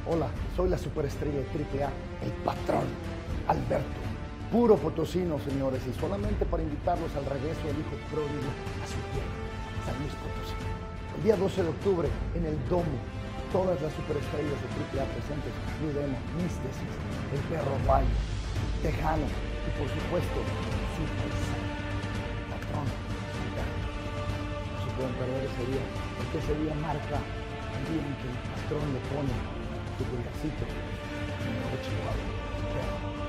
Hola, soy la superestrella de AAA, el patrón, Alberto. Puro potosino, señores, y solamente para invitarlos al regreso del hijo pródigo a su tierra, San Luis Potosí. El día 12 de octubre, en el Domo, todas las superestrellas de AAA presentes, Blue Demon, Místesis, El Perro Bayo, Tejano y por supuesto, Super Saiyan, patrón, Alberto. No se pueden perder ese día, porque ese día marca el día en que el patrón le pone su pulgarcito en el coche de Perro.